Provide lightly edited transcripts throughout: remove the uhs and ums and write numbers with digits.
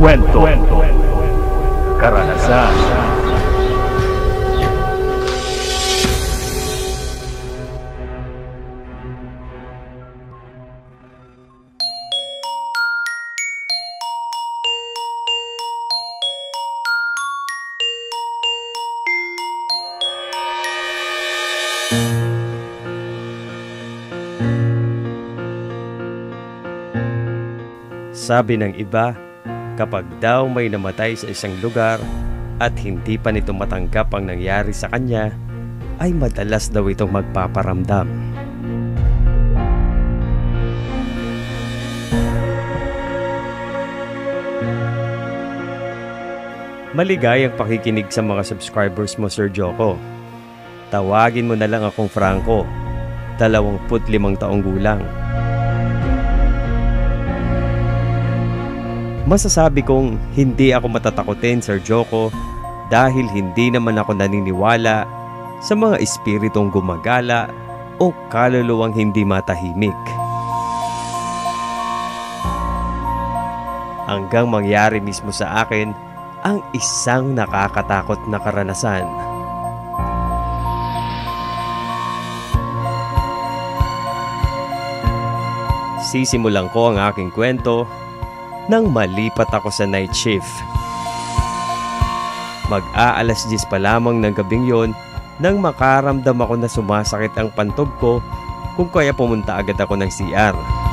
Kwento, karanasan. Sabi ng iba, kapag daw may namatay sa isang lugar at hindi pa nito matanggap ang nangyari sa kanya, ay madalas daw itong magpaparamdam. Maligayang pakikinig sa mga subscribers mo, Sir Joko. Tawagin mo na lang akong Franco, 25 taong gulang. Masasabi kong hindi ako matatakotin, Sir Joko, dahil hindi naman ako naniniwala sa mga espiritong gumagala o kaluluwang hindi matahimik. Hanggang mangyari mismo sa akin ang isang nakakatakot na karanasan. Sisimulan ko ang aking kwento nang malipat ako sa night shift. Mag-aalas 10 pa lamang ng gabing yon nang makaramdam ako na sumasakit ang pantog ko, kung kaya pumunta agad ako ng CR.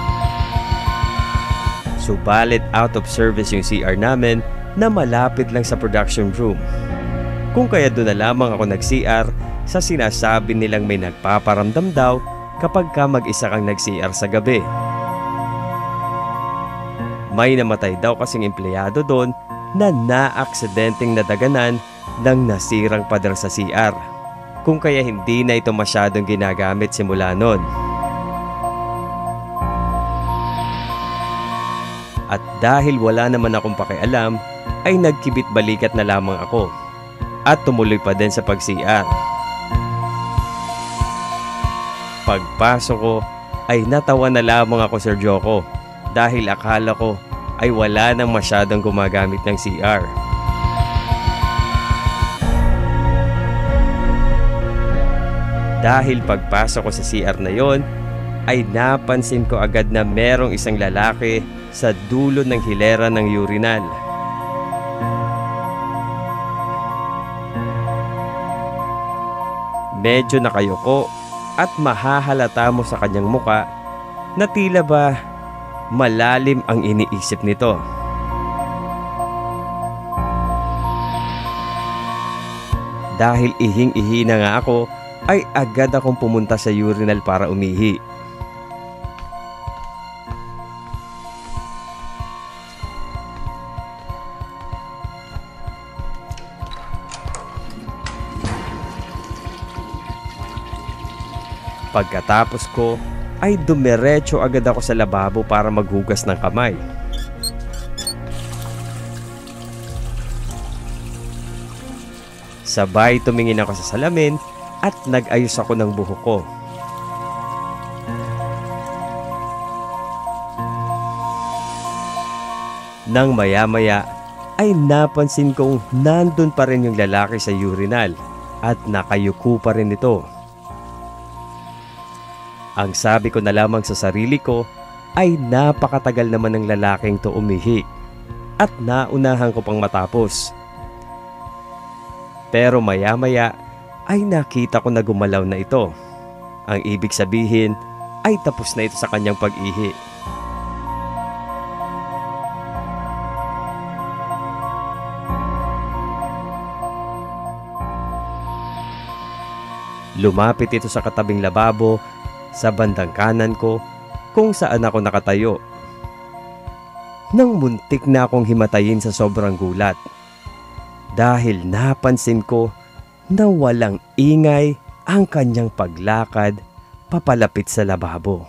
Subalit out of service yung CR namin na malapit lang sa production room. Kung kaya doon na lamang ako nag-CR sa sinasabi nilang may nagpaparamdam daw kapag ka mag-isa kang nag-CR sa gabi. May namatay daw kasing empleyado doon na na-aksidenteng nadaganan ng nasirang pader sa CR. Kung kaya hindi na ito masyadong ginagamit simula noon. At dahil wala naman akong pakialam, ay nagkibit balikat na lamang ako at tumuloy pa din sa pag-CR. Pagpasok ko ay natawa na lamang ako, Sir Joko, dahil akala ko ay wala nang masyadong gumagamit ng CR. Dahil pagpasok ko sa CR na yon, ay napansin ko agad na merong isang lalaki sa dulo ng hilera ng urinal. Medyo nakayuko at mahahalata mo sa kanyang muka na tila ba malalim ang iniisip nito. Dahil ihing-ihi na nga ako, ay agad akong pumunta sa urinal para umihi. Pagkatapos ko, ay dumiretso agad ako sa lababo para maghugas ng kamay. Sabay tumingin ako sa salamin at nag-ayos ako ng buhok ko. Nang maya-maya ay napansin kong nandun pa rin yung lalaki sa urinal at nakayuko pa rin ito. Ang sabi ko na lamang sa sarili ko ay napakatagal naman ng lalaking to umihi at naunahan ko pang matapos. Pero maya-maya ay nakita ko na gumalaw na ito. Ang ibig sabihin ay tapos na ito sa kanyang pag-ihi. Lumapit ito sa katabing lababo sa bandang kanan ko kung saan ako nakatayo. Nang muntik na akong himatayin sa sobrang gulat dahil napansin ko na walang ingay ang kanyang paglakad papalapit sa lababo.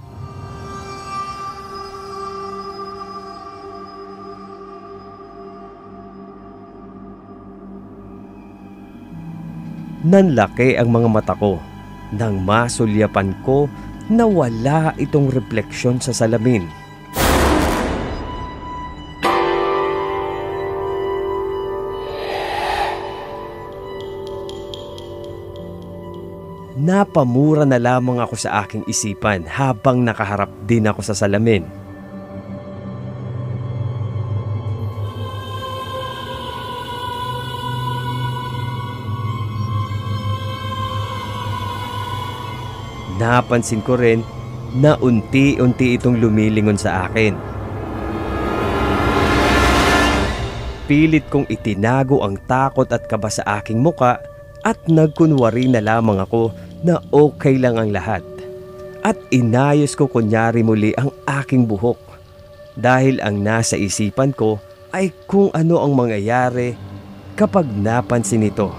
Nanlaki ang mga mata ko nang masulyapan ko na wala itong refleksyon sa salamin. napamura na lamang ako sa aking isipan habang nakaharap din ako sa salamin. Napansin ko rin na unti-unti itong lumilingon sa akin. Pilit kong itinago ang takot at kaba sa aking muka at nagkunwari na lamang ako na okay lang ang lahat. At inayos ko kunyari muli ang aking buhok dahil ang nasa isipan ko ay kung ano ang mangyayari kapag napansin ito.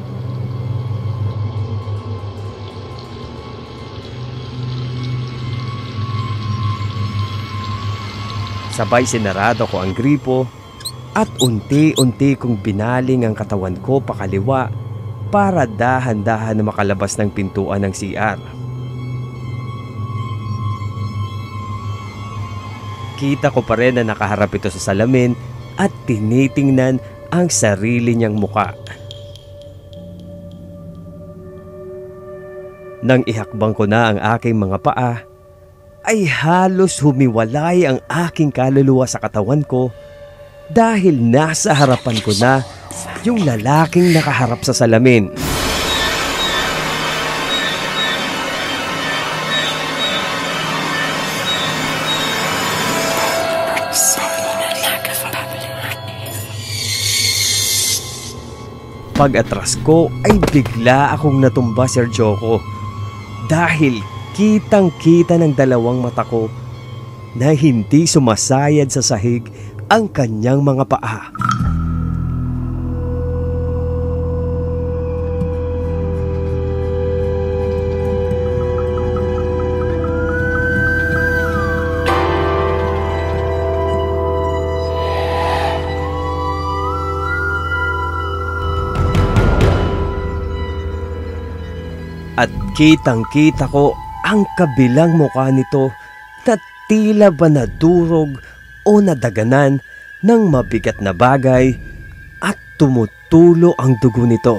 Sabay sinarado ko ang gripo at unti-unti kong binaling ang katawan ko pakaliwa para dahan-dahan na makalabas ng pintuan ng CR. Kita ko pa rin na nakaharap ito sa salamin at tinitingnan ang sarili niyang muka. Nang ihakbang ko na ang aking mga paa, ay halos humiwalay ang aking kaluluwa sa katawan ko dahil nasa harapan ko na yung lalaking nakaharap sa salamin. Pag-atras ko ay bigla akong natumba, Sir Joko, dahil kitang-kita ng dalawang mata ko na hindi sumasayad sa sahig ang kanyang mga paa. At kitang-kita ko ang kabilang mukha nito na tila ba nadurog o nadaganan ng mabigat na bagay at tumutulo ang dugo nito.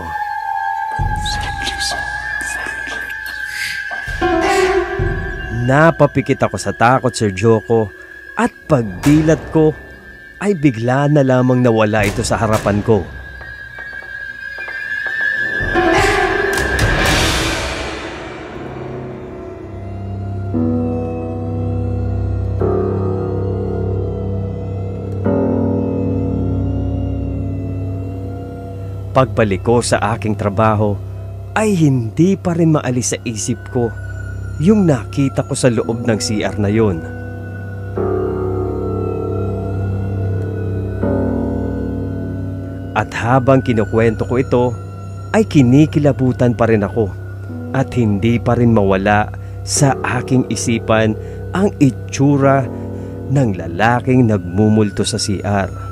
Napapikit ako sa takot, Sir Joko, at pagdilat ko ay bigla na lamang nawala ito sa harapan ko. Pagbalik ko sa aking trabaho ay hindi pa rin maalis sa isip ko yung nakita ko sa loob ng CR na yun. At habang kinukwento ko ito ay kinikilabutan pa rin ako at hindi pa rin mawala sa aking isipan ang itsura ng lalaking nagmumulto sa CR.